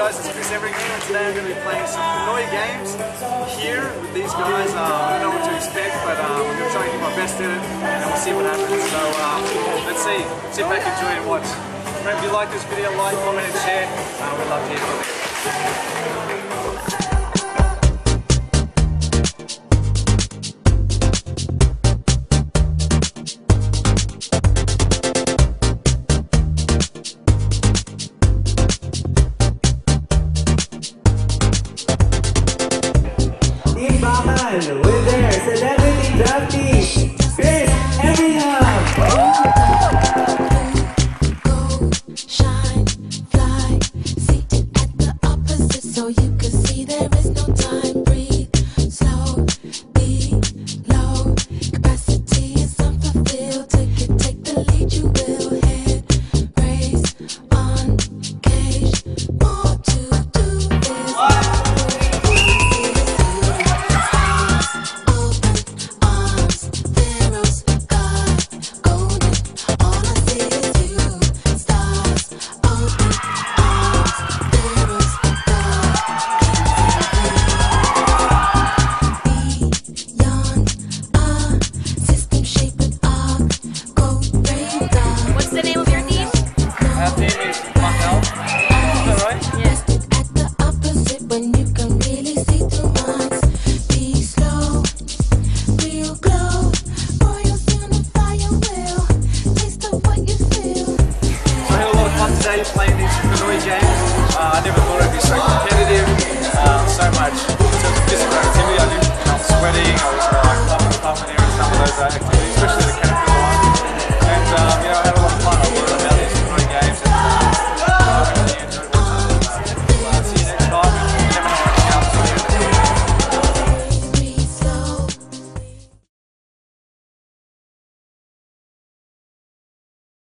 guys, it's Everingham, and today I'm going to be playing some Pinoy Games here with these guys. I don't know what to expect, but I'm going to try and do my best at it, and we'll see what happens. So let's see if I can enjoy and watch. Remember, if you like this video, like, comment, and share. We'd love to hear from you. With their celebrity draftees, Chris Everingham. Go, shine, fly, seated at the opposite so you can see there is no time. Breathe, slow, be low. Capacity is unfulfilled. Take the lead, you will head, race, on, cage, more to do this. Playing these Pinoy Games. I never thought it'd be so